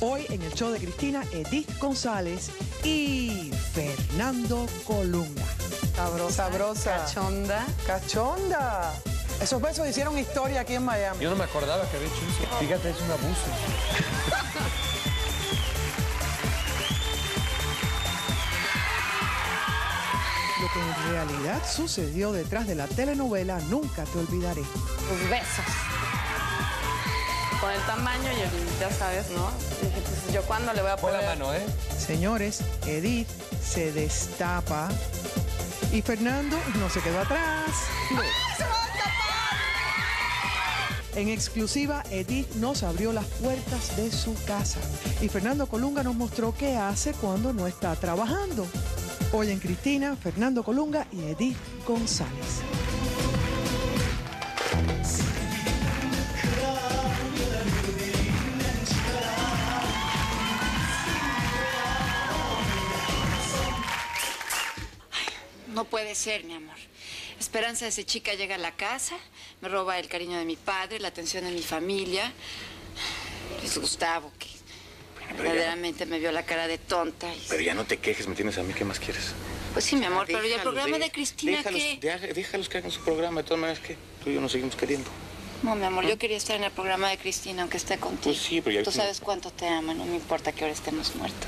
Hoy en el show de Cristina, Edith González y Fernando Colunga. Sabrosa. Sabrosa. Cachonda. Cachonda. Esos besos hicieron historia aquí en Miami. Yo no me acordaba que había hecho eso. Fíjate, es un abuso. Lo que en realidad sucedió detrás de la telenovela Nunca Te Olvidaré. Los besos. Con el tamaño y el, ya sabes, ¿no? Y dije, pues yo cuándo le voy a Pon poner... la mano, ¿eh? Señores, Edith se destapa y Fernando no se quedó atrás. En exclusiva, Edith nos abrió las puertas de su casa y Fernando Colunga nos mostró qué hace cuando no está trabajando. Hoy en Cristina, Fernando Colunga y Edith González. No puede ser, mi amor. Esperanza, esa chica, llega a la casa, me roba el cariño de mi padre, la atención de mi familia. Es Gustavo, que verdaderamente me vio la cara de tonta. Pero ya no te quejes, ¿me entiendes? A mí, ¿qué más quieres? Pues sí, mi amor, pero ¿y el programa de Cristina qué? Déjalos que hagan su programa, de todas maneras, ¿qué? Tú y yo nos seguimos queriendo. No, mi amor, yo quería estar en el programa de Cristina, aunque esté contigo. Pues sí, pero ya... Tú sabes cuánto te amo, no me importa que ahora estemos muertos.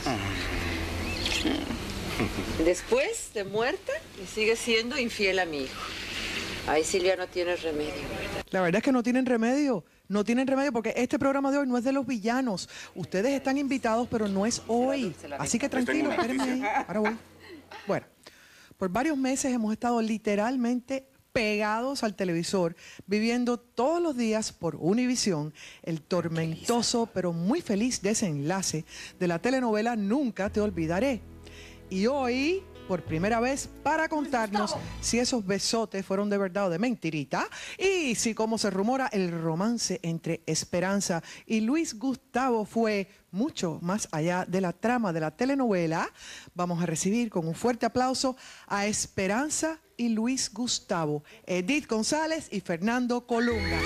Después de muerta, le sigue siendo infiel a mi hijo. Ahí, Silvia, no tienes remedio. La verdad es que no tienen remedio. No tienen remedio porque este programa de hoy no es de los villanos. Ustedes están invitados, pero no es hoy. Así que tranquilo, espérenme ahí. Ahora voy. Bueno, por varios meses hemos estado literalmente pegados al televisor, viviendo todos los días por Univisión el tormentoso pero muy feliz desenlace de la telenovela Nunca Te Olvidaré. Y hoy, por primera vez, para contarnos si esos besotes fueron de verdad o de mentirita, y si, como se rumora, el romance entre Esperanza y Luis Gustavo fue mucho más allá de la trama de la telenovela, vamos a recibir con un fuerte aplauso a Esperanza y Luis Gustavo, Edith González y Fernando Colunga.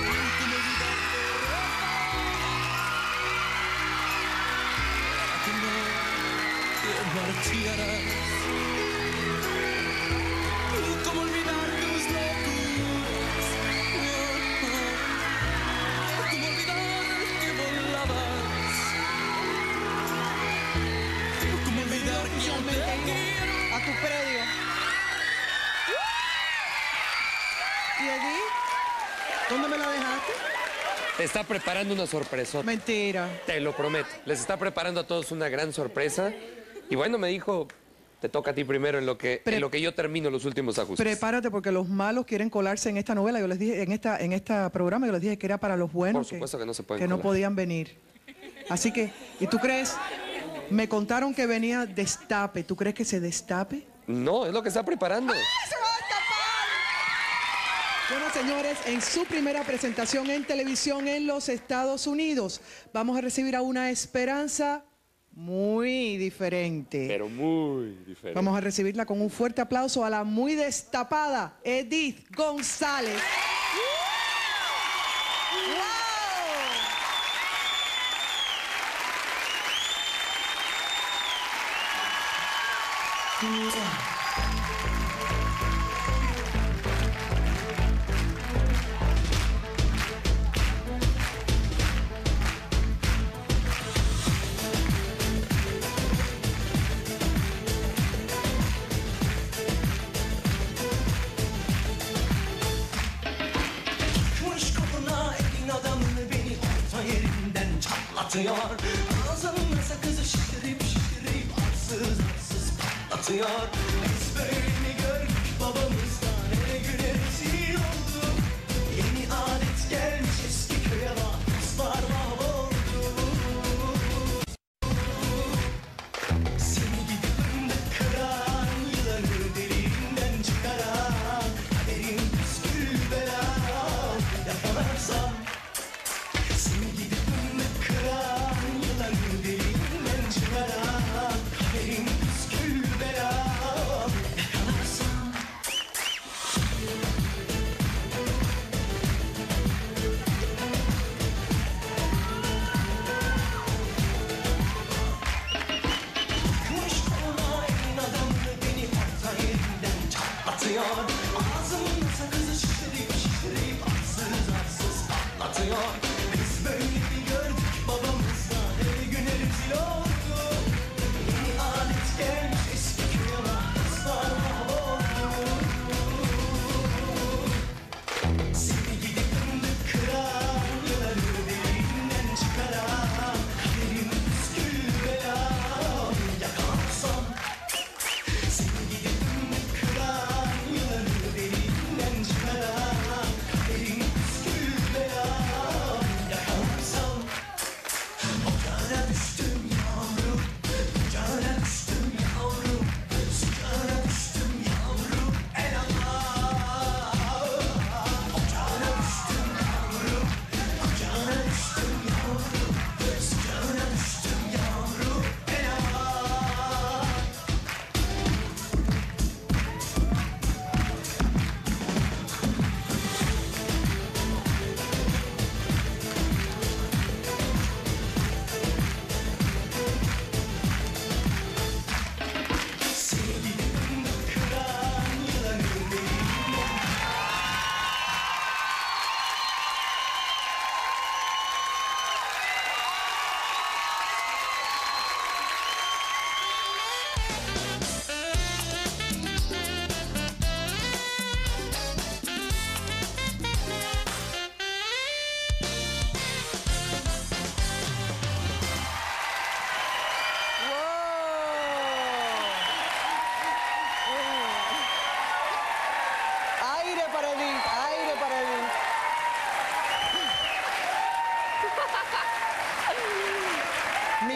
¿Cómo olvidar tus locuras? ¿Cómo olvidar que volabas? ¿Cómo olvidar que yo te quiero? A tu predio. ¿Y Edith? ¿Dónde me la dejaste? Te está preparando una sorpresa. Mentira. Te lo prometo. Les está preparando a todos una gran sorpresa. Y bueno, me dijo, te toca a ti primero en lo que yo termino los últimos ajustes. Prepárate porque los malos quieren colarse en esta novela. Yo les dije, en esta programa, yo les dije que era para los buenos. Por supuesto que no se pueden que no colar. podían venir. Así que, ¿y tú crees? Me contaron que venía destape. ¿Tú crees que se destape? No, es lo que está preparando. Bueno, señores, en su primera presentación en televisión en los Estados Unidos, vamos a recibir a una Esperanza muy diferente. Pero muy diferente. Vamos a recibirla con un fuerte aplauso a la muy destapada Edith González. Kuş koluna elin adamı beni orta yerinden çatlatıyor. Ağzımda sakızı şişirip şişirip arsız patlatıyor. Ezberini görmüş babamızdan ne gün rezil olduk. Yeni adet gelmiş eski köye bak kızlar mahvoldu. Seni gidip fındık kıran yılanı deliğinden çıkaran kaderin püskül bela yakalarsam. Seni gidip fındık kıran yılanı deliğinden çıkaran kaderin püskül bela yakalarsam.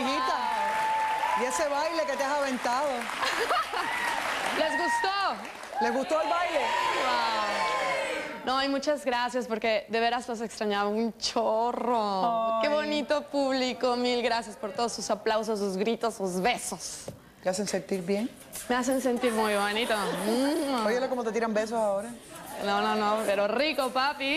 mijita. Y ese baile que te has aventado. ¿Les gustó? ¿Les gustó el baile? Wow. No, y muchas gracias porque de veras los extrañaba un chorro. Qué bonito público. Mil gracias por todos sus aplausos, sus gritos, sus besos. ¿Te hacen sentir bien? Me hacen sentir muy bonito. Óyele cómo te tiran besos ahora. No, pero rico, papi.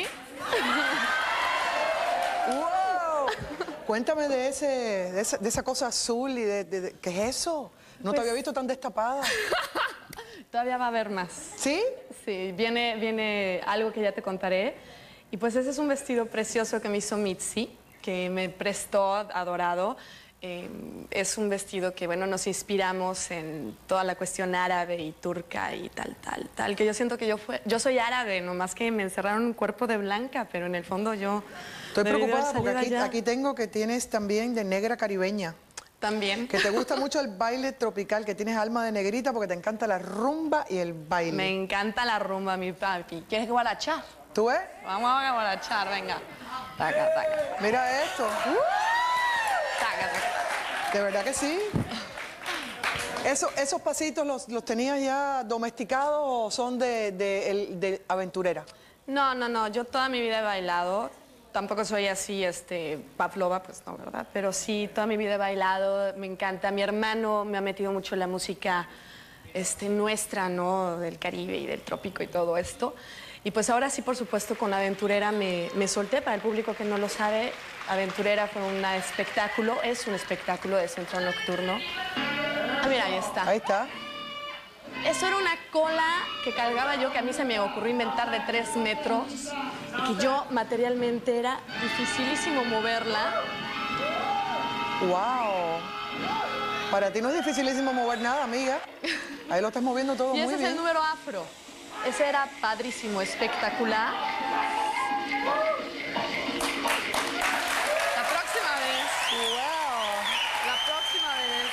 ¡Wow! Cuéntame de esa cosa azul y ¿qué es eso? No te había visto tan destapada. Todavía va a haber más. ¿Sí? Sí, viene algo que ya te contaré. Y pues ese es un vestido precioso que me hizo Mitzi, que me prestó, adorado. Es un vestido que, bueno, nos inspiramos en toda la cuestión árabe y turca y tal. Que yo siento que yo soy árabe, nomás que me encerraron un cuerpo de blanca, pero en el fondo yo... Estoy preocupada porque aquí tengo que tienes también de negra caribeña. También. Que te gusta mucho el baile tropical, que tienes alma de negrita porque te encanta la rumba y el baile. Me encanta la rumba, mi papi. ¿Quieres guarachar? ¿Tú ves? Vamos a guarachar, venga. Taca. Mira esto. Taca. ¿De verdad que sí? ¿Esos pasitos los tenías ya domesticados o son de aventurera? No, yo toda mi vida he bailado. Tampoco soy así, Pavlova, pues no, ¿verdad? Pero sí, toda mi vida he bailado, me encanta. Mi hermano me ha metido mucho en la música nuestra, ¿no? Del Caribe y del trópico y todo esto. Y pues ahora sí, por supuesto, con Aventurera me solté. Para el público que no lo sabe, Aventurera fue un espectáculo, es un espectáculo de centro nocturno. Ah, mira, ahí está. Ahí está. Eso era una cola que cargaba yo, que a mí se me ocurrió inventar de 3 metros, y que yo materialmente era dificilísimo moverla. ¡Wow! Para ti no es dificilísimo mover nada, amiga. Ahí lo estás moviendo todo muy bien. Y ese es el número afro. Ese era padrísimo, espectacular. La próxima vez. ¡Wow! La próxima vez.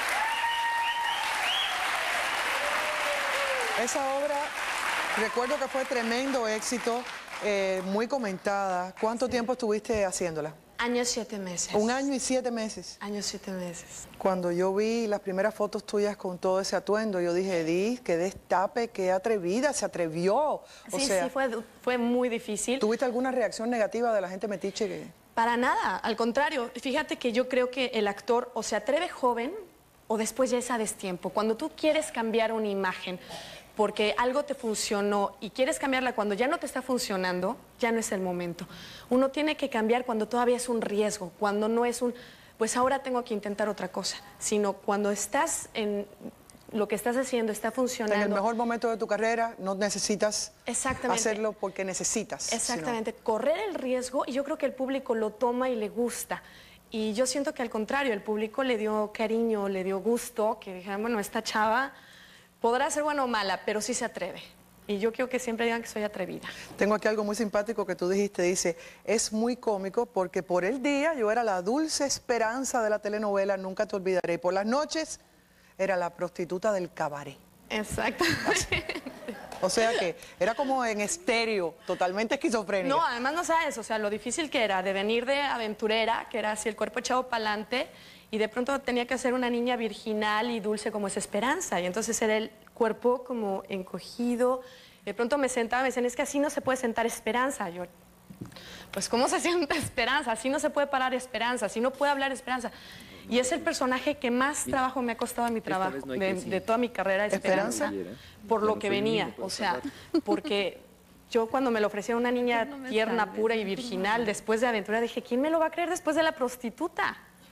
Esa obra, recuerdo que fue tremendo éxito, muy comentada. ¿Cuánto tiempo estuviste haciéndola? Año 7 meses. 1 año y 7 meses. Año 7 meses. Cuando yo vi las primeras fotos tuyas con todo ese atuendo, yo dije, Edith, qué destape, qué atrevida, se atrevió. Sí, fue muy difícil. ¿Tuviste alguna reacción negativa de la gente metiche que...? Para nada, al contrario. Fíjate que yo creo que el actor o se atreve joven o después ya es a destiempo. Cuando tú quieres cambiar una imagen porque algo te funcionó y quieres cambiarla cuando ya no te está funcionando, ya no es el momento. Uno tiene que cambiar cuando todavía es un riesgo, cuando no es un, pues ahora tengo que intentar otra cosa, sino cuando estás en lo que estás haciendo está funcionando. En el mejor momento de tu carrera no necesitas Exactamente. hacerlo porque necesitas. Exactamente, correr el riesgo, y yo creo que el público lo toma y le gusta. Y yo siento que al contrario, el público le dio cariño, le dio gusto, que dijeran, bueno, esta chava podrá ser buena o mala, pero sí se atreve. Y yo quiero que siempre digan que soy atrevida. Tengo aquí algo muy simpático que tú dijiste, dice, es muy cómico porque por el día yo era la dulce esperanza de la telenovela, nunca te olvidaré, y por las noches era la prostituta del cabaret. Exactamente. O sea que era como en estéreo, totalmente esquizofrénica. No, además no sabes, o sea, lo difícil que era de venir de aventurera, que era así el cuerpo echado para adelante, y de pronto tenía que ser una niña virginal y dulce como es Esperanza, y entonces era el cuerpo como encogido. De pronto me sentaba, me decían, es que así no se puede sentar Esperanza. Yo, pues ¿cómo se sienta Esperanza? Así no se puede parar Esperanza, así no puede hablar Esperanza. Y es el personaje que más trabajo me ha costado a mi trabajo, de toda mi carrera, Esperanza, por lo que venía, o sea, porque yo cuando me lo ofrecieron una niña tierna, pura y virginal, después de aventura, dije, ¿quién me lo va a creer después de la prostituta?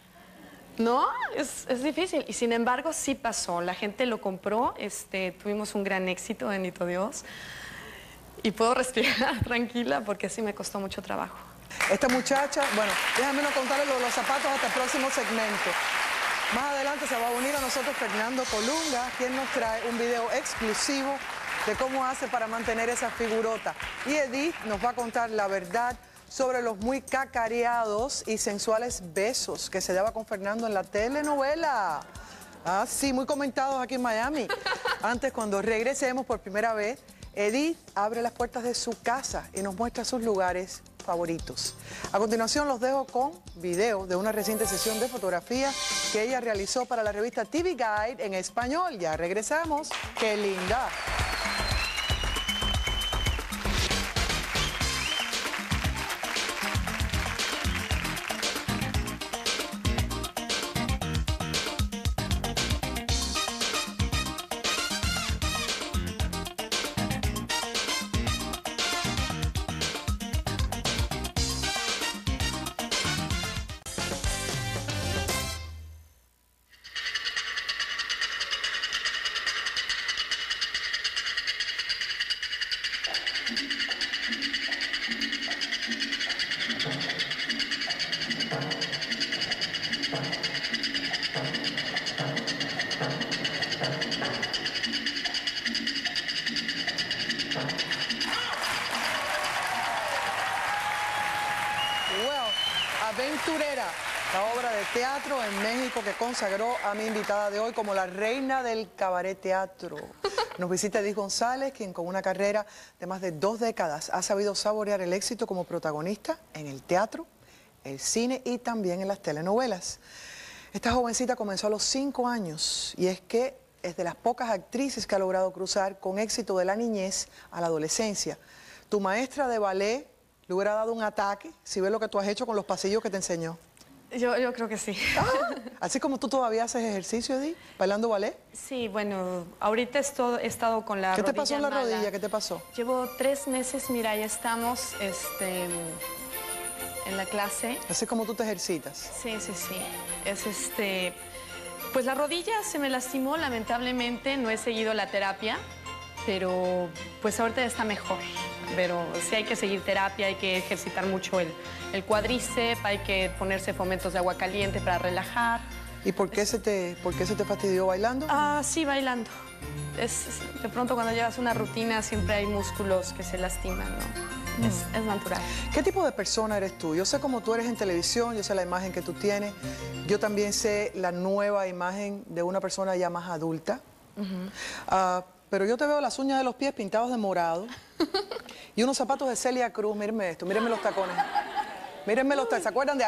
No, es difícil. Y sin embargo, sí pasó. La gente lo compró, tuvimos un gran éxito, bendito Dios. Y puedo respirar tranquila porque sí me costó mucho trabajo. Esta muchacha, bueno, déjame no contarle los zapatos hasta el próximo segmento. Más adelante se va a unir a nosotros Fernando Colunga, quien nos trae un video exclusivo de cómo hace para mantener esa figurota. Y Edith nos va a contar la verdad sobre los muy cacareados y sensuales besos que se daba con Fernando en la telenovela. Ah, sí, muy comentados aquí en Miami. Antes, cuando regresemos por primera vez, Edith abre las puertas de su casa y nos muestra sus lugares favoritos. A continuación los dejo con video de una reciente sesión de fotografía que ella realizó para la revista TV Guide en español. Ya regresamos. ¡Qué linda! Aventurera, la obra de teatro en México que consagró a mi invitada de hoy como la reina del cabaret teatro. Nos visita Edith González, quien con una carrera de más de 2 décadas ha sabido saborear el éxito como protagonista en el teatro, el cine y también en las telenovelas. Esta jovencita comenzó a los 5 años y es que es de las pocas actrices que ha logrado cruzar con éxito de la niñez a la adolescencia. Tu maestra de ballet le hubiera dado un ataque si ves lo que tú has hecho con los pasillos que te enseñó. Yo creo que sí. Ah, así como tú todavía haces ejercicio, Edith, bailando ballet. Sí, bueno, ahorita he estado con la rodilla. ¿Qué te pasó en la mala. rodilla? ¿Qué te pasó? Llevo 3 meses, mira, ya estamos en la clase. Así como tú te ejercitas. Sí. Es pues la rodilla se me lastimó, lamentablemente, no he seguido la terapia, pero pues ahorita ya está mejor. Pero sí hay que seguir terapia, hay que ejercitar mucho el cuádriceps, hay que ponerse fomentos de agua caliente para relajar. ¿Y por qué se te fastidió bailando? Ah, sí, bailando. De pronto cuando llevas una rutina siempre hay músculos que se lastiman, ¿no? Es natural. ¿Qué tipo de persona eres tú? Yo sé cómo tú eres en televisión, yo sé la imagen que tú tienes. Yo también sé la nueva imagen de una persona ya más adulta. Pero yo te veo las uñas de los pies pintados de morado y unos zapatos de Celia Cruz. Mírenme esto, mírenme los tacones. Mírenme los tacones. ¿Se acuerdan de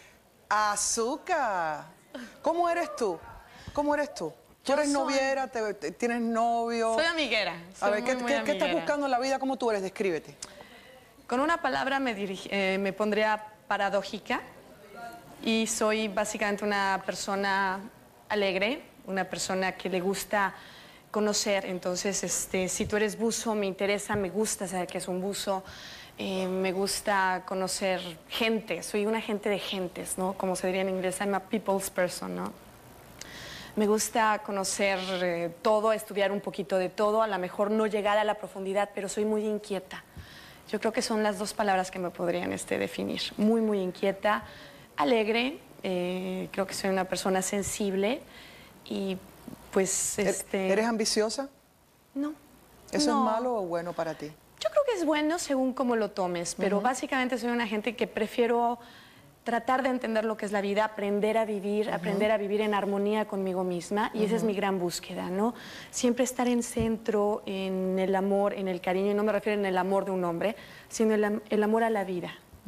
Azúcar? ¿Cómo eres tú? ¿Cómo eres tú? ¿Tú eres noviera? ¿Tienes novio? Soy amiguera. A ver, ¿qué estás buscando en la vida? ¿Cómo tú eres? Descríbete. Con una palabra me pondría paradójica y soy básicamente una persona alegre, una persona que le gusta conocer. Entonces, si tú eres buzo, me interesa, me gusta saber qué es un buzo, me gusta conocer gente, soy una gente de gentes, ¿no? Como se diría en inglés, I'm a people's person, ¿no? Me gusta conocer todo, estudiar un poquito de todo, a lo mejor no llegar a la profundidad, pero soy muy inquieta. Yo creo que son las 2 palabras que me podrían definir. Muy inquieta, alegre, creo que soy una persona sensible y pues ¿Eres ambiciosa? No. ¿Eso no. es malo o bueno para ti? Yo creo que es bueno según cómo lo tomes, pero básicamente soy una gente que prefiero tratar de entender lo que es la vida, aprender a vivir en armonía conmigo misma, y esa es mi gran búsqueda, ¿no? Siempre estar en centro, en el amor, en el cariño, y no me refiero en el amor de un hombre, sino el amor a la vida.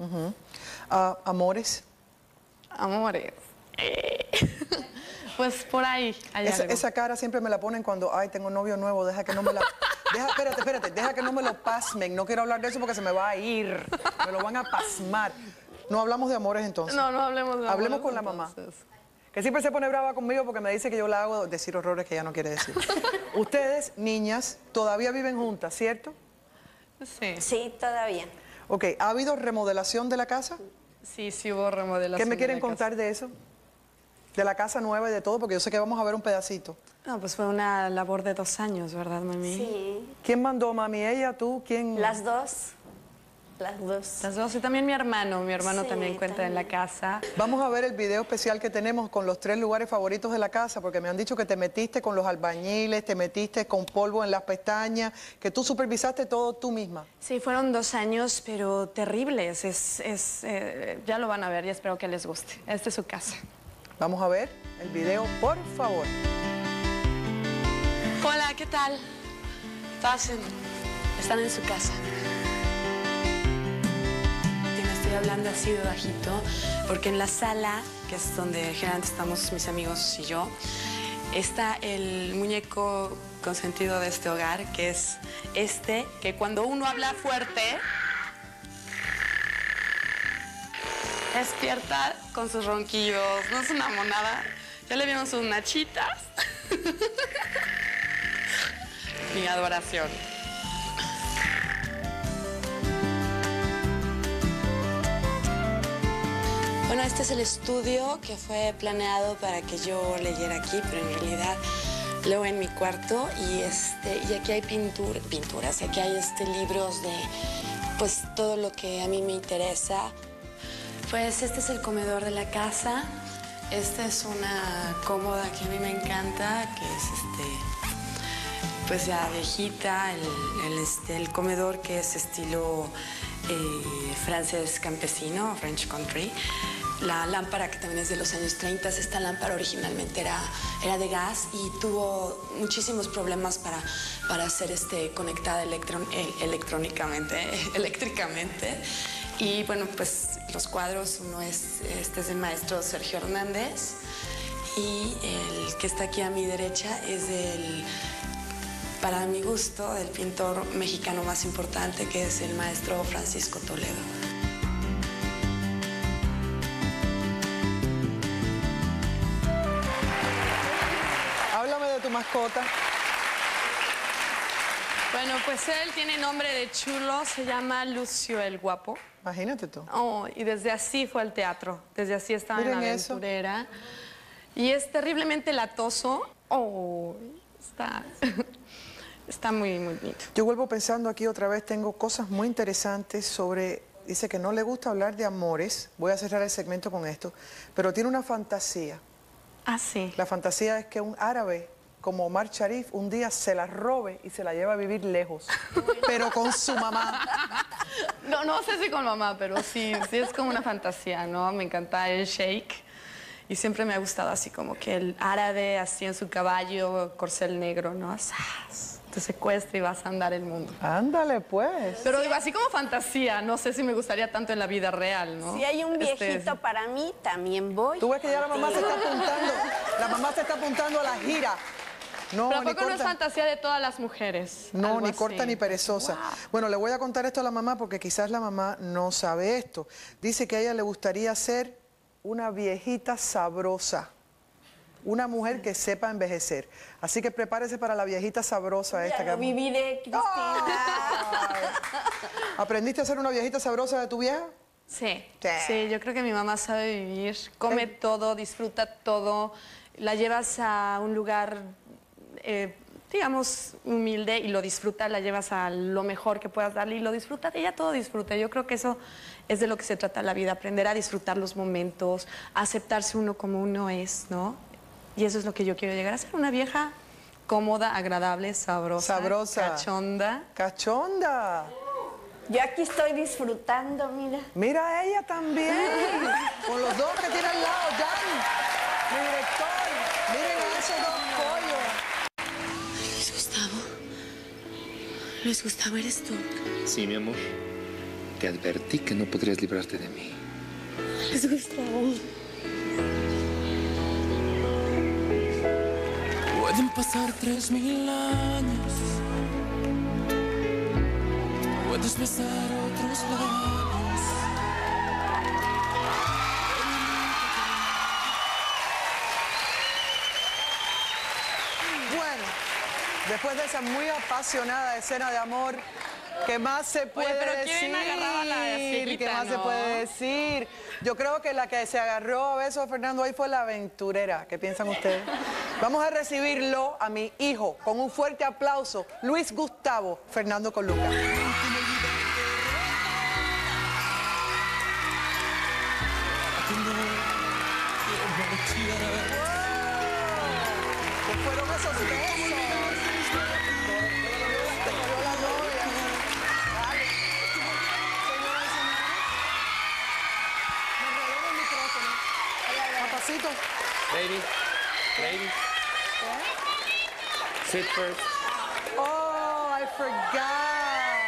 ¿Amores? Amores. Pues por ahí hay algo. Esa cara siempre me la ponen cuando, ay, tengo novio nuevo, deja que no me la... Espérate, deja que no me lo pasmen. No quiero hablar de eso porque se me va a ir. Me lo van a pasmar. No hablamos de amores entonces. No hablemos de amores. Hablemos con la mamá. Que siempre se pone brava conmigo porque me dice que yo la hago decir horrores que ella no quiere decir. Ustedes, niñas, todavía viven juntas, ¿cierto? Sí. Sí, todavía. Ok, ¿ha habido remodelación de la casa? Sí hubo remodelación. ¿Qué me quieren contar de eso? De la casa nueva y de todo, porque yo sé que vamos a ver un pedacito. No, pues fue una labor de 2 años, ¿verdad, mami? Sí. ¿Quién mandó, mami? ¿Ella, tú? ¿Quién? Las dos. Las dos. Las dos. Y también mi hermano. Mi hermano Sí, también cuenta en la casa. Vamos a ver el video especial que tenemos con los 3 lugares favoritos de la casa, porque me han dicho que te metiste con los albañiles, te metiste con polvo en las pestañas, que tú supervisaste todo tú misma. Sí, fueron 2 años, pero terribles. Ya lo van a ver y espero que les guste. Esta es su casa. Vamos a ver el video, por favor. Hola, ¿qué tal? Pasen. Están en su casa. Y me estoy hablando así de bajito, porque en la sala, que es donde generalmente estamos mis amigos y yo, está el muñeco consentido de este hogar, que es este, que cuando uno habla fuerte, despierta con sus ronquillos. No es una monada. Ya le vieron sus nachitas. Mi adoración. Bueno, este es el estudio que fue planeado para que yo leyera aquí, pero en realidad leo en mi cuarto y aquí hay pinturas, aquí hay libros de pues todo lo que a mí me interesa. Pues este es el comedor de la casa. Esta es una cómoda que a mí me encanta, que es pues ya viejita, el comedor que es estilo francés campesino, French country. La lámpara, que también es de los años 30, esta lámpara originalmente era de gas y tuvo muchísimos problemas para ser conectada eléctricamente. Y bueno, pues los cuadros, uno es del maestro Sergio Hernández y el que está aquí a mi derecha es para mi gusto, el pintor mexicano más importante, que es el maestro Francisco Toledo. Háblame de tu mascota. Bueno, pues él tiene nombre de chulo, se llama Lucio el Guapo. Imagínate tú. Oh, y desde así fue al teatro, desde así estaba Miren en la aventurera. Y es terriblemente latoso. Oh, está muy, muy bonito. Yo vuelvo pensando aquí otra vez, tengo cosas muy interesantes sobre... Dice que no le gusta hablar de amores, voy a cerrar el segmento con esto, pero tiene una fantasía. Ah, sí. La fantasía es que un árabe como Omar Sharif un día se la robe y se la lleva a vivir lejos, pero con su mamá. No sé si con mamá, pero sí es como una fantasía, ¿no? Me encanta el sheik y siempre me ha gustado así como que el árabe así en su caballo, corcel negro, ¿no? Te secuestra y vas a andar el mundo. Ándale, pues. Pero digo, así como fantasía, no sé si me gustaría tanto en la vida real, ¿no? Si hay un viejito para mí, también voy. Tú ves que ya la mamá se está apuntando, la mamá se está apuntando a la gira. No, pero ni tampoco no es corta. fantasía de todas las mujeres. No, ni así. corta ni perezosa. Wow. Bueno, le voy a contar esto a la mamá porque quizás la mamá no sabe esto. Dice que a ella le gustaría ser una viejita sabrosa. Una mujer que sepa envejecer. Así que prepárese para la viejita sabrosa esta. Ya lo viviré, Cristina. ¿Aprendiste a ser una viejita sabrosa de tu vieja? Sí, yo creo que mi mamá sabe vivir, come todo, disfruta todo, la llevas a un lugar, digamos, humilde y lo disfruta, la llevas a lo mejor que puedas darle y lo disfruta, ella todo disfruta. Yo creo que eso es de lo que se trata la vida, aprender a disfrutar los momentos, a aceptarse uno como uno es, ¿no? Y eso es lo que yo quiero llegar a ser, una vieja cómoda, agradable, sabrosa, cachonda. ¡Cachonda! Yo aquí estoy disfrutando, mira. Mira a ella también, con los dos que tiene al lado, Jan, mi director. Miren a esos dos pollos. Luis Gustavo, ¿eres tú? Sí, mi amor. Te advertí que no podrías librarte de mí. Luis Gustavo. Pueden pasar 3000 años. Puedes besar otros labios. Bueno, después de esa muy apasionada escena de amor, ¿qué más se puede pero decir? ¿quién agarraba a la cieguita, ¿Qué más se no? puede decir? Yo creo que la que se agarró a besos a Fernando ahí fue la aventurera. ¿Qué piensan ustedes? Vamos a recibirlo a mi hijo con un fuerte aplauso. Luis Gustavo Fernando Coluca. ¿Qué fueron esos besos? Te cogió la novia. Dale. Señoras y señores. Me enredó el micrófono. Papacito. Ladies. Sit first. Oh, I forgot.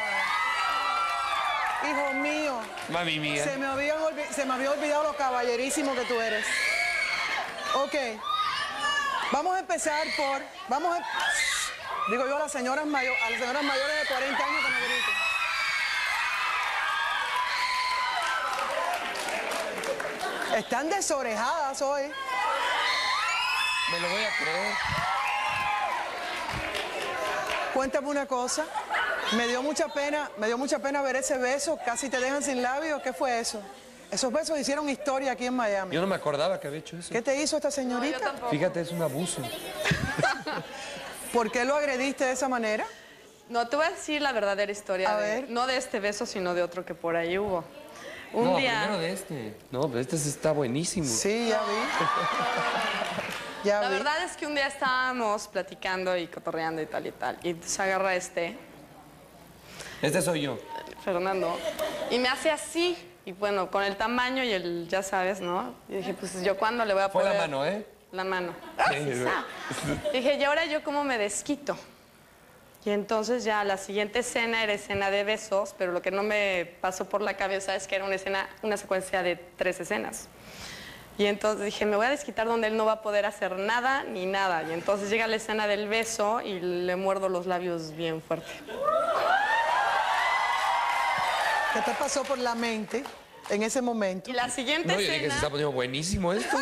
Hijo mío. Mami mía. Se me había olvidado lo caballerísimo que tú eres. Ok. Vamos a empezar por... digo yo a las señoras mayores de 40 años que me griten. Están desorejadas hoy. Me lo voy a creer. Cuéntame una cosa. Me dio mucha pena ver ese beso. Casi te dejan sin labios. ¿Qué fue eso? Esos besos hicieron historia aquí en Miami. Yo no me acordaba que había hecho eso. ¿Qué te hizo esta señorita? No, yo tampoco. Fíjate, es un abuso. ¿Por qué lo agrediste de esa manera? No, te voy a decir la verdadera historia. A ver. No de este beso, sino de otro que por ahí hubo. Primero de este. No, pero este está buenísimo. Sí, ya vi. La verdad es que un día estábamos platicando y cotorreando y tal y tal. Y se agarra Este soy yo. Fernando, y me hace así. Y bueno, con el tamaño y el, ya sabes, ¿no? Y dije, pues yo cuándo le voy a poner... Fue la mano, ¿eh? La mano. Dije, ¿y ahora yo cómo me desquito? Y entonces ya la siguiente escena era escena de besos, pero lo que no me pasó por la cabeza es que era una secuencia de 3 escenas. Y entonces dije, me voy a desquitar donde él no va a poder hacer nada ni nada. Y entonces llega la escena del beso y le muerdo los labios bien fuerte. ¿Qué te pasó por la mente en ese momento? Y la siguiente No, yo escena... dije, se está poniendo buenísimo esto.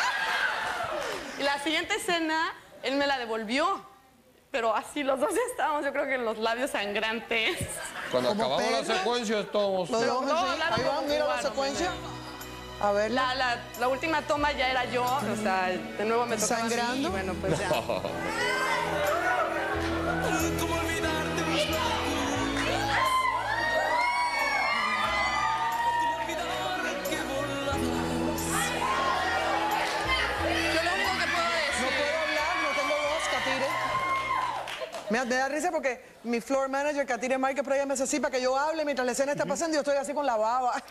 Y la siguiente escena, él me la devolvió. Pero así los dos estábamos, yo creo que en los labios sangrantes. Cuando acabamos la secuencia estábamos... Ahí va, mira la secuencia. A ver. La última toma ya era yo, o sea, de nuevo me tocaba ¿Sangrando? a mí, y bueno, pues ya. ¿Cómo olvidarte mis locuras? ¿Cómo olvidar que volabas? Yo lo único que puedo decir... No puedo hablar, no tengo voz, Katire. Me da risa porque mi floor manager, Katire Márquez, por ella me hace así para que yo hable mientras la escena está pasando y yo estoy así con la baba.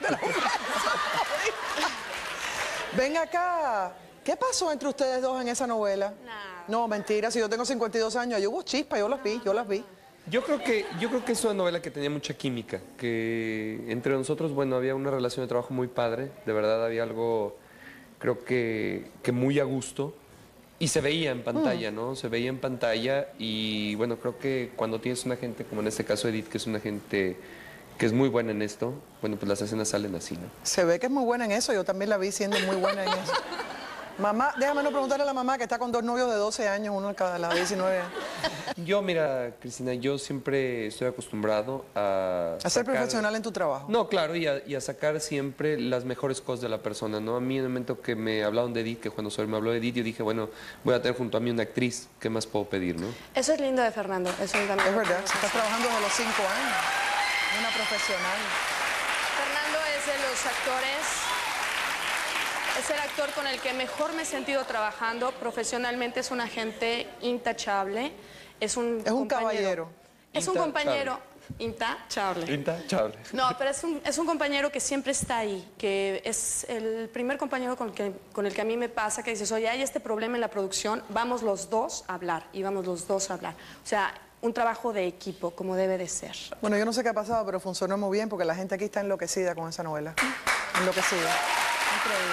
Ven acá. ¿Qué pasó entre ustedes dos en esa novela? Nada. No, mentira. Si yo tengo 52 años, ahí hubo chispa, yo las vi. Yo creo que es una novela que tenía mucha química, que entre nosotros, bueno, había una relación de trabajo muy padre, de verdad había algo, creo que muy a gusto, y se veía en pantalla, ¿no? Se veía en pantalla y, bueno, creo que cuando tienes una gente, como en este caso Edith, que es una gente que es muy buena en esto, bueno, pues las escenas salen así, ¿no? Se ve que es muy buena en eso, yo también la vi siendo muy buena en eso. Mamá, déjame no preguntarle a la mamá que está con 2 novios de 12 años, uno de cada lado, 19 años. Yo, mira, Cristina, yo siempre estoy acostumbrado a ser profesional en tu trabajo. No, claro, y a sacar siempre las mejores cosas de la persona, ¿no? A mí en el momento que me hablaron de Edith, que cuando Sol me habló de Edith, yo dije, bueno, voy a tener junto a mí una actriz, ¿qué más puedo pedir, no? Eso es lindo de Fernando, eso es también. Es verdad, se está trabajando desde los 5 años. Una profesional. Fernando es de los actores, es el actor con el que mejor me he sentido trabajando. Profesionalmente es un agente intachable. Es un caballero. Es un compañero intachable. Intachable. No, pero es un compañero que siempre está ahí, que es el primer compañero con el que a mí me pasa, que dices, oye, hay este problema en la producción, vamos los dos a hablar, y vamos los dos a hablar. O sea, un trabajo de equipo, como debe de ser. Bueno, yo no sé qué ha pasado, pero funcionó muy bien porque la gente aquí está enloquecida con esa novela. Enloquecida. Increíble.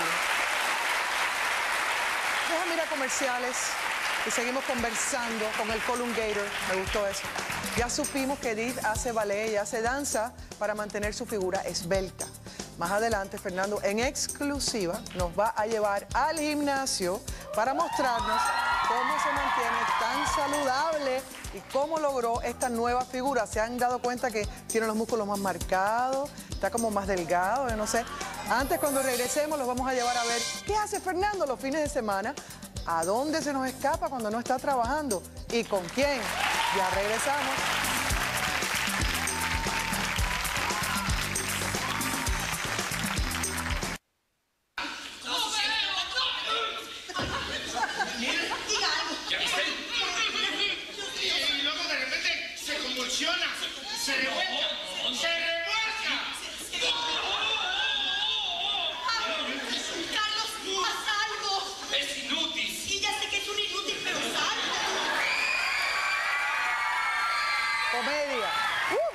Déjame ir a comerciales y seguimos conversando con el Colungator. Me gustó eso. Ya supimos que Edith hace ballet y hace danza para mantener su figura esbelta. Más adelante, Fernando, en exclusiva, nos va a llevar al gimnasio para mostrarnos cómo se mantiene tan saludable y cómo logró esta nueva figura. ¿Se han dado cuenta que tiene los músculos más marcados? Está como más delgado, yo no sé. Antes, cuando regresemos, los vamos a llevar a ver qué hace Fernando los fines de semana, a dónde se nos escapa cuando no está trabajando y con quién. Ya regresamos. Y luego de repente se convulsiona, se revuelca, se revuelca. Carlos, haz algo. Es inútil. Sí, ya sé que es un inútil, pero haz algo. Comedia.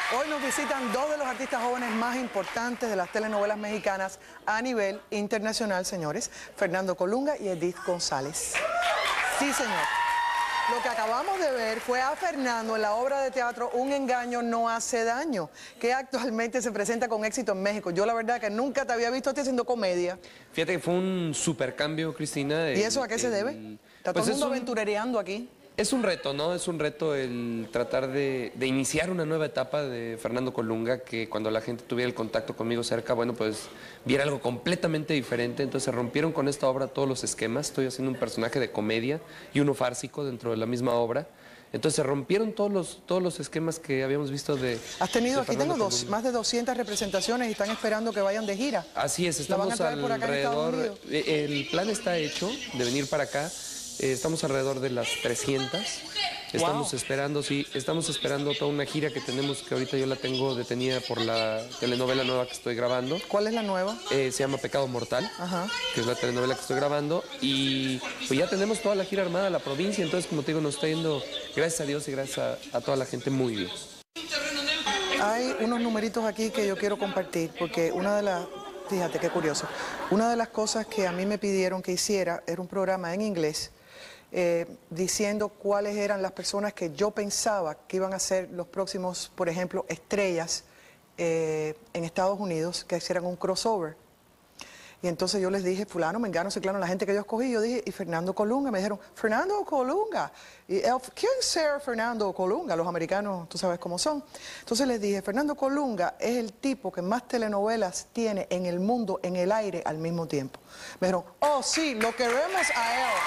Hoy nos visitan dos de los artistas jóvenes más importantes de las telenovelas mexicanas a nivel internacional, señores. Fernando Colunga y Edith González. Sí, señor. Lo que acabamos de ver fue a Fernando en la obra de teatro Un engaño no hace daño, que actualmente se presenta con éxito en México. Yo la verdad que nunca te había visto a ti haciendo comedia. Fíjate que fue un super cambio, Cristina. ¿Y eso a qué se debe? Está todo el mundo aventurereando aquí. Es un reto, ¿no? Es un reto el tratar de iniciar una nueva etapa de Fernando Colunga, que cuando la gente tuviera el contacto conmigo cerca, bueno, pues viera algo completamente diferente. Entonces se rompieron con esta obra todos los esquemas. Estoy haciendo un personaje de comedia y uno fársico dentro de la misma obra. Entonces se rompieron todos los esquemas que habíamos visto de... Has tenido, aquí tengo Colunga. más de 200 representaciones y están esperando que vayan de gira. Así es, ¿La van a estamos traer por acá en Estados alrededor... Unidos? El plan está hecho de venir para acá. Estamos alrededor de las 300. Estamos esperando, sí, estamos esperando toda una gira que tenemos, que ahorita yo la tengo detenida por la telenovela nueva que estoy grabando. ¿Cuál es la nueva? Se llama Pecado Mortal, que es la telenovela que estoy grabando. Y pues ya tenemos toda la gira armada, la provincia. Entonces, como te digo, nos está yendo, gracias a Dios y gracias a toda la gente, muy bien. Hay unos numeritos aquí que yo quiero compartir, porque una de las... Fíjate qué curioso. Una de las cosas que a mí me pidieron que hiciera era un programa en inglés diciendo cuáles eran las personas que yo pensaba que iban a ser los próximos, por ejemplo, estrellas en Estados Unidos, que hicieran un crossover. Y entonces yo les dije, fulano, mengano, ciclano, la gente que yo escogí, yo dije, y Fernando Colunga, me dijeron, Fernando Colunga. Y ¿quién será Fernando Colunga? Los americanos, tú sabes cómo son. Entonces les dije, Fernando Colunga es el tipo que más telenovelas tiene en el mundo, en el aire, al mismo tiempo. Me dijeron, oh sí, lo queremos a él.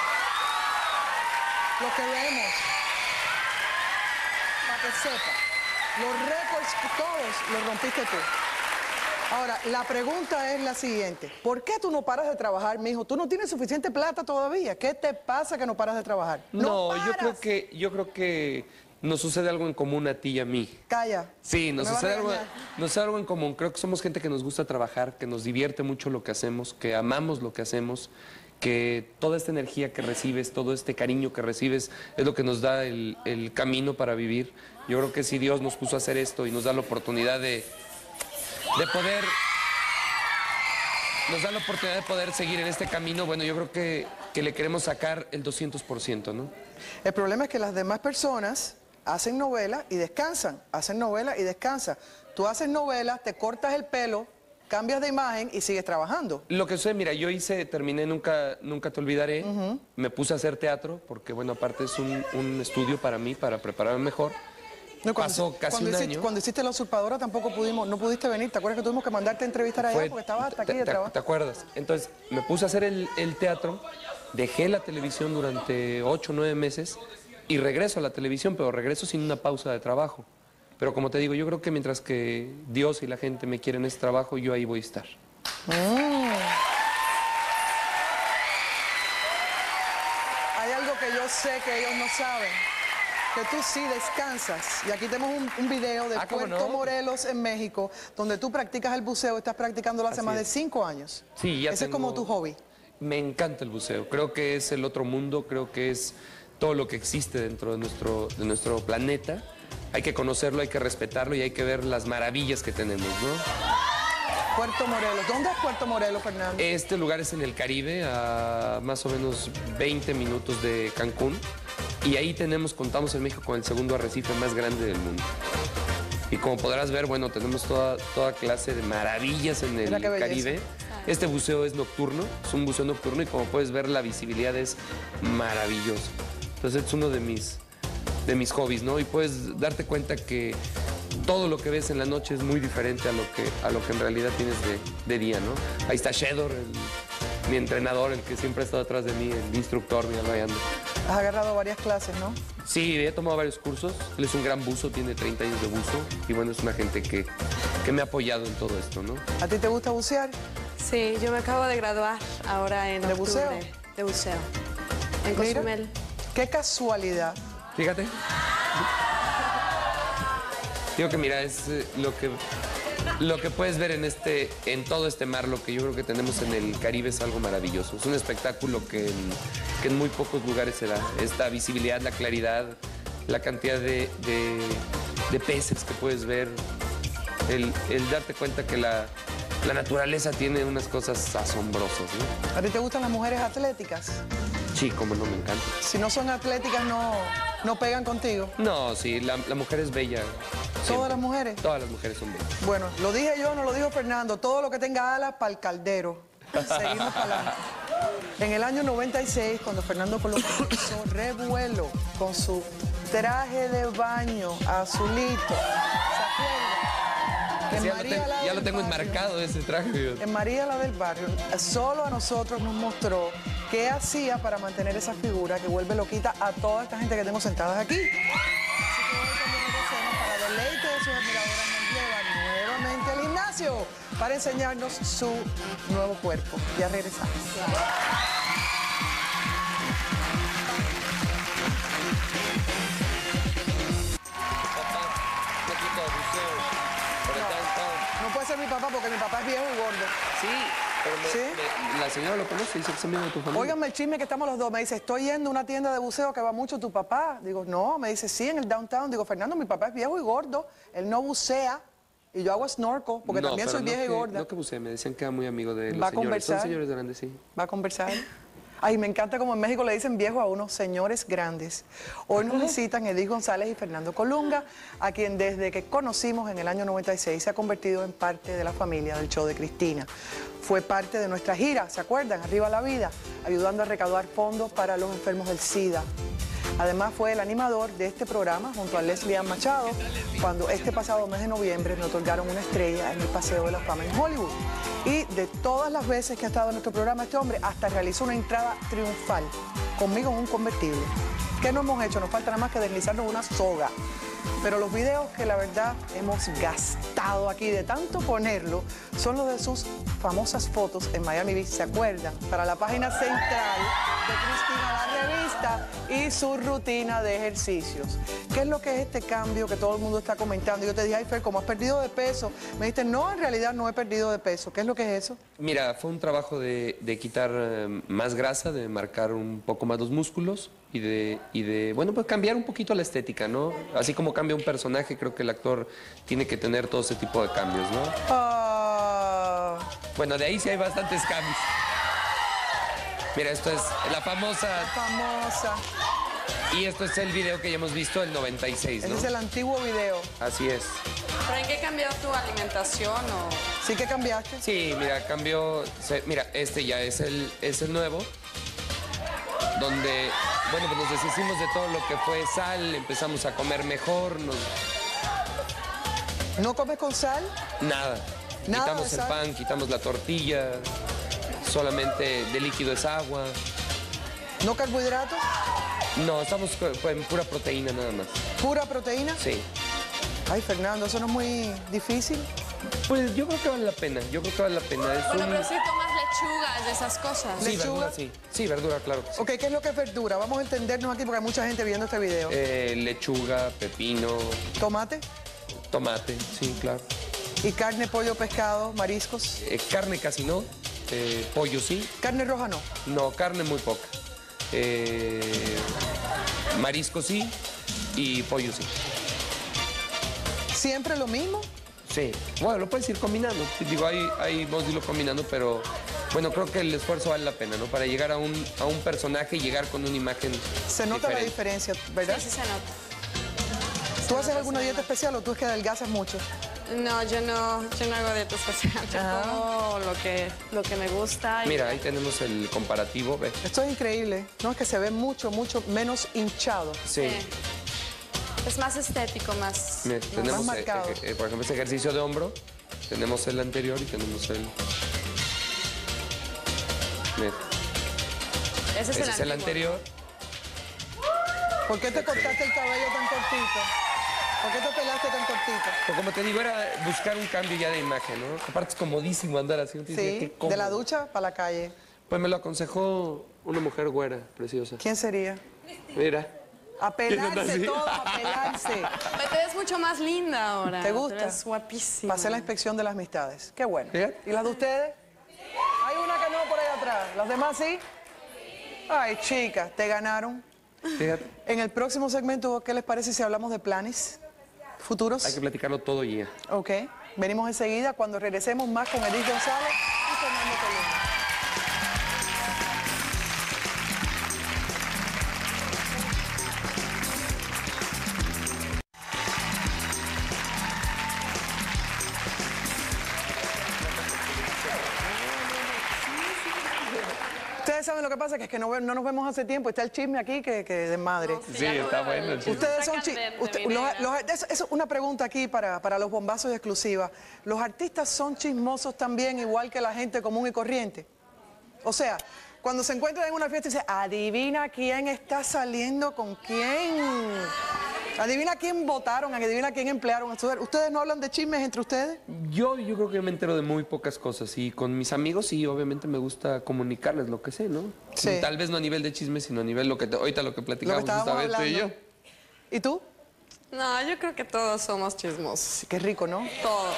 Lo queremos. Para que sepa, los récords todos los rompiste tú. Ahora, la pregunta es la siguiente. ¿Por qué tú no paras de trabajar, mijo? ¿Tú no tienes suficiente plata todavía? ¿Qué te pasa que no paras de trabajar? No, yo creo que nos sucede algo en común a ti y a mí. Calla. Sí, nos sucede algo en común. Creo que somos gente que nos gusta trabajar, que nos divierte mucho lo que hacemos, que amamos lo que hacemos, que toda esta energía que recibes, todo este cariño que recibes es lo que nos da el camino para vivir. Yo creo que si Dios nos puso a hacer esto y nos da la oportunidad de poder, nos da la oportunidad de poder seguir en este camino, bueno, yo creo que le queremos sacar el 200%, ¿no? El problema es que las demás personas hacen novela y descansan, hacen novela y descansan. Tú haces novela, te cortas el pelo, cambias de imagen y sigues trabajando. Lo que sucede, mira, yo terminé Nunca te olvidaré, me puse a hacer teatro, porque bueno, aparte es un estudio para mí, para prepararme mejor. No, pasó casi un año. Cuando hiciste La Usurpadora tampoco no pudiste venir. ¿Te acuerdas que tuvimos que mandarte a entrevistar allá porque estabas hasta aquí de trabajo? ¿Te acuerdas? Entonces me puse a hacer el teatro, dejé la televisión durante 8 o 9 meses y regreso a la televisión, pero regreso sin una pausa de trabajo. Pero como te digo, yo creo que mientras que Dios y la gente me quieren ese trabajo, yo ahí voy a estar. Hay algo que yo sé que ellos no saben. Que tú sí descansas. Y aquí tenemos un video de Puerto Morelos, en México, donde tú practicas el buceo. Estás practicándolo hace más de 5 años. Sí, ya Ese es como tu hobby. Me encanta el buceo. Creo que es el otro mundo. Creo que es todo lo que existe dentro de nuestro planeta. Hay que conocerlo, hay que respetarlo y hay que ver las maravillas que tenemos, ¿no? Puerto Morelos. ¿Dónde es Puerto Morelos, Fernando? Este lugar es en el Caribe, a más o menos 20 minutos de Cancún. Y ahí contamos en México con el segundo arrecife más grande del mundo. Y como podrás ver, bueno, tenemos toda clase de maravillas en el Caribe. Este buceo es nocturno, es un buceo nocturno y como puedes ver la visibilidad es maravillosa. Entonces es uno de mis hobbies, ¿no? Y puedes darte cuenta que todo lo que ves en la noche es muy diferente a lo que en realidad tienes de día, ¿no? Ahí está Shedor, mi entrenador, el que siempre ha estado atrás de mí, el instructor, mira, ahí anda. Has agarrado varias clases, ¿no? Sí, he tomado varios cursos. Él es un gran buzo, tiene 30 años de buzo. Y bueno, es una gente que me ha apoyado en todo esto, ¿no? ¿A ti te gusta bucear? Sí, yo me acabo de graduar ahora en octubre. buceo? De buceo. En Mira, Cozumel. qué casualidad. Fíjate. Digo que mira, es lo que puedes ver en todo este mar, lo que yo creo que tenemos en el Caribe es algo maravilloso. Es un espectáculo que en muy pocos lugares se da. Esta visibilidad, la claridad, la cantidad de peces que puedes ver, el darte cuenta que la naturaleza tiene unas cosas asombrosas, ¿no? ¿A ti te gustan las mujeres atléticas? Sí, como no, me encanta. Si no son atléticas, no pegan contigo. No, sí, la mujer es bella. ¿Todas siempre. las mujeres? Todas las mujeres son bellas. Bueno, lo dije yo, no lo dijo Fernando. Todo lo que tenga alas para el caldero. Seguimos para adelante. En el año 96, cuando Fernando Colón hizo revuelo con su traje de baño azulito, ¿se acuerdan? En María, la Ya del lo tengo Barrio. enmarcado ese traje. En María la del Barrio, solo a nosotros nos mostró qué hacía para mantener esa figura que vuelve loquita a toda esta gente que tengo sentadas aquí. Así que hoy cuando regresemos, para deleite de sus admiradoras, nos lleva nuevamente al gimnasio para enseñarnos su nuevo cuerpo. Ya regresamos. No puede ser mi papá porque mi papá es viejo y gordo. Sí, pero ¿Sí? la señora lo conoce, dice que es amigo de tu familia. Óigame el chisme que estamos los dos. Me dice, estoy yendo a una tienda de buceo que va mucho tu papá. Digo, no. Me dice, sí, en el downtown. Digo, Fernando, mi papá es viejo y gordo. Él no bucea. Y yo hago snorkel porque No, también pero soy vieja y gorda. No que bucee, me decían que era muy amigo de los ¿Va a señores. conversar? Son señores grandes, sí. ¿Va a conversar? Ay, me encanta como en México le dicen viejo a unos señores grandes. Hoy nos visitan Edith González y Fernando Colunga, a quien desde que conocimos en el año 96 se ha convertido en parte de la familia del show de Cristina. Fue parte de nuestra gira, ¿se acuerdan? Arriba la vida, ayudando a recaudar fondos para los enfermos del SIDA. Además fue el animador de este programa junto a Leslie Ann Machado, cuando este pasado mes de noviembre nos otorgaron una estrella en el Paseo de la Fama en Hollywood. Y de todas las veces que ha estado en nuestro programa este hombre, hasta realizó una entrada triunfal conmigo en un convertible. ¿Qué no hemos hecho? Nos falta nada más que deslizarnos una soga. Pero los videos que la verdad hemos gastado aquí de tanto ponerlo son los de sus famosas fotos en Miami Beach, ¿se acuerdan? Para la página central de Cristina, la revista, y su rutina de ejercicios. ¿Qué es lo que es este cambio que todo el mundo está comentando? Yo te dije, ay, Fer, ¿cómo has perdido de peso? Me dijiste, no, en realidad no he perdido de peso. ¿Qué es lo que es eso? Mira, fue un trabajo de quitar más grasa, de marcar un poco más los músculos y de bueno, pues cambiar un poquito la estética, ¿no? Así como cambia un personaje, creo que el actor tiene que tener todo ese tipo de cambios, ¿no? Bueno, de ahí sí hay bastantes cambios. Mira, esto es la famosa... Y esto es el video que ya hemos visto, el 96, ¿no? Ese es el antiguo video. Así es. ¿Pero en qué cambió tu alimentación o...? ¿Sí que cambiaste? Sí, mira, cambió... Mira, este ya es el nuevo, donde, bueno, pues nos deshicimos de todo lo que fue sal, empezamos a comer mejor, ¿No comes con sal? Nada. Nada Quitamos de el sal. pan, quitamos la tortilla, solamente de líquido es agua. ¿No carbohidratos? No, estamos en pura proteína nada más. ¿Pura proteína? Sí. Ay, Fernando, ¿eso no es muy difícil? Pues yo creo que vale la pena, yo creo que vale la pena. Es Bueno, un... pero si tomas lechugas, de esas cosas. Sí, ¿Lechuga? verdura, sí. Sí, verdura, claro. Sí. Ok, ¿qué es lo que es verdura? Vamos a entendernos aquí porque hay mucha gente viendo este video. Lechuga, pepino, ¿Tomate? tomate, sí, claro. ¿Y carne, pollo, pescado, mariscos? Carne casi no, pollo sí. ¿Carne roja no? No, carne muy poca. Marisco sí y pollo sí. ¿Siempre lo mismo? Sí, bueno, lo puedes ir combinando. Digo, ahí vamos a irlo combinando, pero bueno, creo que el esfuerzo vale la pena, ¿no? Para llegar a un personaje y llegar con una imagen Se nota la diferente. diferencia, ¿verdad? Sí, sí se nota. ¿Tú haces alguna dieta especial o tú es que adelgazas mucho? No, yo no hago dieta especial. Yo como lo que me gusta. Y Mira, ahí tenemos el comparativo, ve. Esto es increíble. No, es que se ve mucho menos hinchado. Sí. es más estético, más... Mira, tenemos, marcado. por ejemplo, este ejercicio de hombro. Tenemos el anterior y tenemos el... Mira. Ese Ese es el antiguo. anterior. ¿Por qué te cortaste el cabello tan cortito? ¿Por qué te pelaste tan cortito? Pues como te digo, era buscar un cambio ya de imagen, ¿no? Aparte es comodísimo andar así. Sí, de la ducha para la calle. Pues me lo aconsejó una mujer güera, preciosa. ¿Quién sería? Mira. A pelarse ¿Sí? todo, a pelarse. Te ves mucho más linda ahora. ¿Te gusta? Te ves guapísima. Pasé la inspección de las amistades. Qué bueno. Fíjate. ¿Y las de ustedes? Hay una que no por ahí atrás. ¿Las demás sí? Ay, chicas, te ganaron. Fíjate. En el próximo segmento, ¿qué les parece si hablamos de planes? ¿Futuros? Hay que platicarlo todo y ya. Ok. Venimos enseguida cuando regresemos más con Edith González y Fernando Colunga. Ustedes saben lo que pasa, que es que no nos vemos hace tiempo. Está el chisme aquí que de madre. No, sí, está bueno el chisme. Ustedes son es una pregunta aquí para los bombazos y exclusivas. ¿Los artistas son chismosos también, igual que la gente común y corriente? O sea, cuando se encuentran en una fiesta y dicen, adivina quién está saliendo con quién. Adivina quién votaron, adivina quién emplearon. ¿Ustedes no hablan de chismes entre ustedes? Yo creo que me entero de muy pocas cosas y con mis amigos sí, obviamente me gusta comunicarles lo que sé, ¿no? Sí. Tal vez no a nivel de chisme, sino a nivel ahorita lo que platicamos estábamos tú y yo. ¿Y tú? No, yo creo que todos somos chismosos. Sí, qué rico, ¿no? Todos.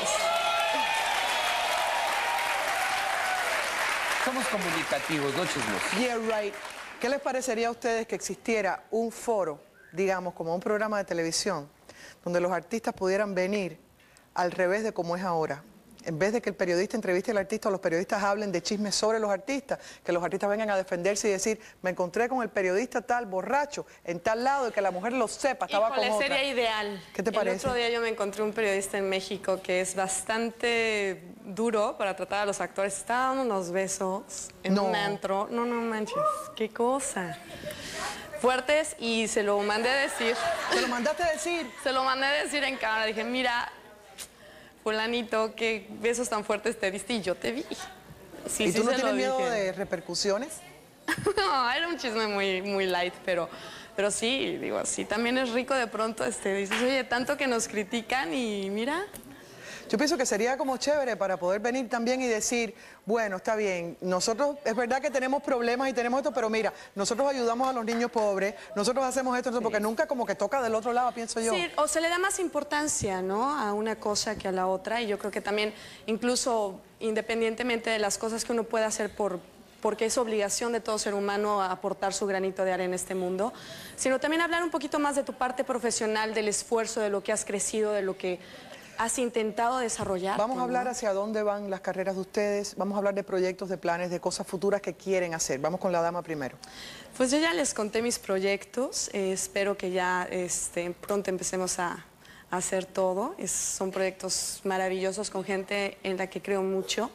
Somos comunicativos, no chismosos. Yeah, right. ¿Qué les parecería a ustedes que existiera un foro, digamos, como un programa de televisión, donde los artistas pudieran venir al revés de como es ahora? En vez de que el periodista entreviste al artista o los periodistas hablen de chismes sobre los artistas, que los artistas vengan a defenderse y decir, me encontré con el periodista tal borracho en tal lado y que la mujer lo sepa, estaba con otra. Sería ideal. ¿Qué te parece? El otro día yo me encontré un periodista en México que es bastante duro para tratar a los actores. Estaba dando unos besos en un antro. No manches, qué cosa. Fuertes, y se lo mandé a decir. ¿Se lo mandaste a decir? Se lo mandé a decir en cámara. Dije, mira, fulanito, qué besos tan fuertes te diste y yo te vi. Sí, ¿Y tú no se tienes lo miedo dije. de repercusiones? No, era un chisme muy light, pero sí, digo, sí, también es rico de pronto, dices, oye, tanto que nos critican y mira. Yo pienso que sería como chévere para poder venir también y decir, bueno, está bien, nosotros, es verdad que tenemos problemas y tenemos esto, pero mira, nosotros ayudamos a los niños pobres, nosotros hacemos esto, porque nunca como que toca del otro lado, pienso yo. Sí, o se le da más importancia, ¿no?, a una cosa que a la otra, y yo creo que también, incluso independientemente de las cosas que uno pueda hacer porque es obligación de todo ser humano aportar su granito de arena en este mundo, sino también hablar un poquito más de tu parte profesional, del esfuerzo, de lo que has crecido, de lo que has intentado desarrollar. Vamos a hablar hacia dónde van las carreras de ustedes, vamos a hablar de proyectos, de planes, de cosas futuras que quieren hacer. Vamos con la dama primero. Pues yo ya les conté mis proyectos, espero que ya pronto empecemos a hacer todo. Son proyectos maravillosos con gente en la que creo mucho.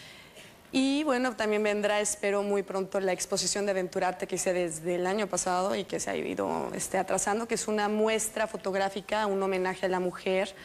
Y bueno, también vendrá, espero muy pronto, la exposición de Aventurarte que hice desde el año pasado y que se ha ido atrasando, que es una muestra fotográfica, un homenaje a la mujer,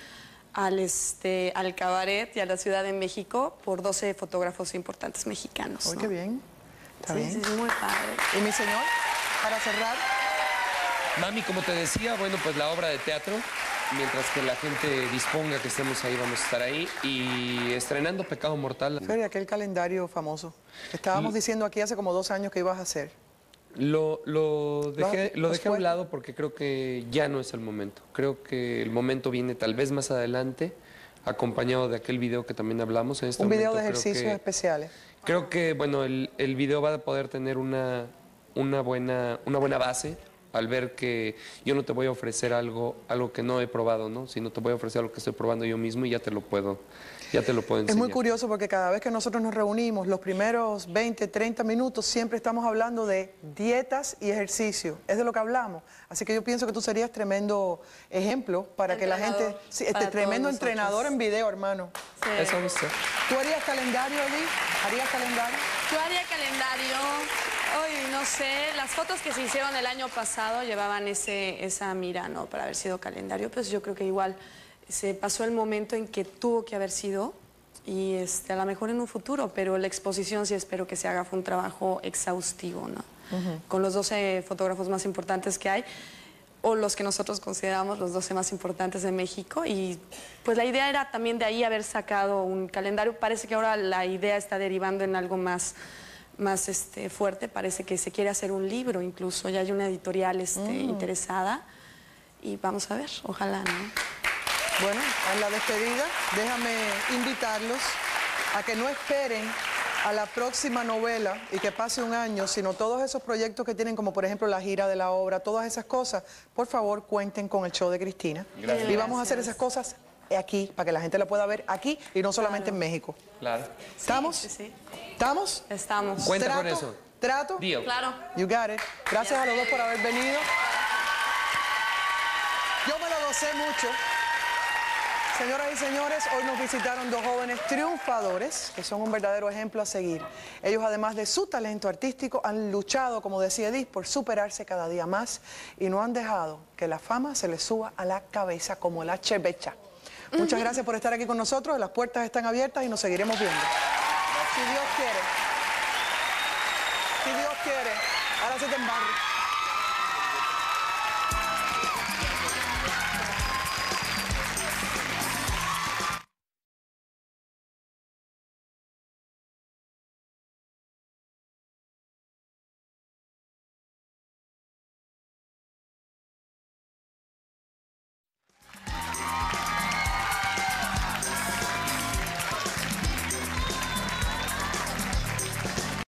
al cabaret y a la Ciudad de México por 12 fotógrafos importantes mexicanos. ¡Ay, qué bien! Está bien. Sí, muy padre. ¿Y mi señor, para cerrar? Mami, como te decía, bueno, pues la obra de teatro, mientras que la gente disponga que estemos ahí, vamos a estar ahí. Y estrenando Pecado Mortal. Fede, aquel calendario famoso. Estábamos diciendo aquí hace como 2 años que ibas a hacer. Lo dejé a un lado porque creo que ya no es el momento. Creo que el momento viene tal vez más adelante, acompañado de aquel video que también hablamos. En este un video momento, de ejercicios especiales. Creo que, bueno, el video va a poder tener una buena base al ver que yo no te voy a ofrecer algo que no he probado, ¿no? Sino te voy a ofrecer algo que estoy probando yo mismo y ya te lo puedo enseñar. Es muy curioso porque cada vez que nosotros nos reunimos, los primeros 20, 30 minutos, siempre estamos hablando de dietas y ejercicio. Es de lo que hablamos. Así que yo pienso que tú serías tremendo ejemplo para que la gente... Sí, tremendo entrenador en video, hermano. Sí. Eso es. ¿Tú harías calendario, Edith? ¿Harías calendario? Yo haría calendario. Hoy, no sé, las fotos que se hicieron el año pasado llevaban esa mira, ¿no?, para haber sido calendario. Pues yo creo que igual se pasó el momento en que tuvo que haber sido y a lo mejor en un futuro, pero la exposición sí espero que se haga, fue un trabajo exhaustivo, ¿no? Con los 12 fotógrafos más importantes que hay, o los que nosotros consideramos los 12 más importantes de México, y pues la idea era también de ahí haber sacado un calendario. Parece que ahora la idea está derivando en algo más fuerte, parece que se quiere hacer un libro incluso, ya hay una editorial interesada y vamos a ver, ojalá, ¿no? Bueno, en la despedida, déjame invitarlos a que no esperen a la próxima novela y que pase un año, sino todos esos proyectos que tienen, como por ejemplo la gira de la obra, todas esas cosas, por favor cuenten con el show de Cristina. Gracias. Y vamos a hacer esas cosas aquí, para que la gente la pueda ver aquí y no solamente en México. Claro. ¿Estamos? Sí, sí. ¿Estamos? Estamos. Cuenta con eso. ¿Trato? Deal. Claro. You got it. Gracias a los dos por haber venido. Yo me lo gocé mucho. Señoras y señores, hoy nos visitaron dos jóvenes triunfadores que son un verdadero ejemplo a seguir. Ellos, además de su talento artístico, han luchado, como decía Edith, por superarse cada día más y no han dejado que la fama se les suba a la cabeza como la chevecha. Muchas gracias por estar aquí con nosotros. Las puertas están abiertas y nos seguiremos viendo. Si Dios quiere. Si Dios quiere. Ahora se te embarra.